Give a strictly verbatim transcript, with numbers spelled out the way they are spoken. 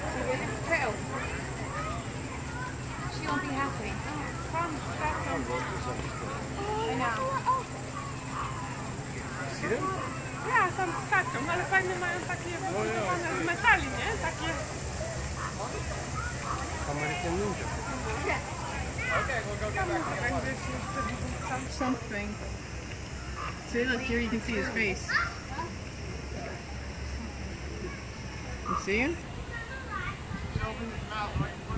Tell. She won't be happy. Come, come. I know. See them? Ja, tam skaczą, ale fajne mają takie wybudowane z metali, nie? Takie... American Ninja. Okay, we'll go get back. Something. See, look here, you can see his face. You see him? Open his mouth, right?